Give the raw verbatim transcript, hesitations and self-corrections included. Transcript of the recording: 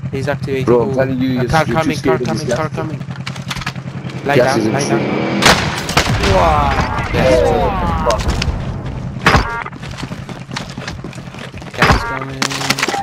He's activating. Bro, I'm Ooh. telling you, A you're, car you're too coming, car scared of this coming, gas. car coming. Lie Gas down, is lie down. insane. Wow. Gas is coming. Gas is coming.